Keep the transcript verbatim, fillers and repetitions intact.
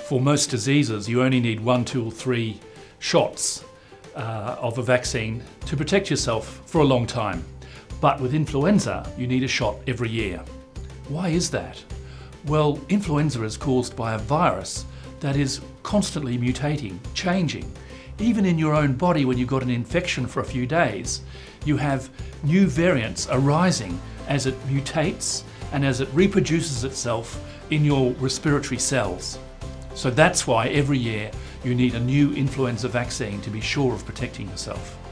For most diseases, you only need one, two or three shots uh, of a vaccine to protect yourself for a long time. But with influenza, you need a shot every year. Why is that? Well, influenza is caused by a virus that is constantly mutating, changing. Even in your own body, when you've got an infection for a few days, you have new variants arising as it mutates and as it reproduces itself in your respiratory cells. So that's why every year you need a new influenza vaccine to be sure of protecting yourself.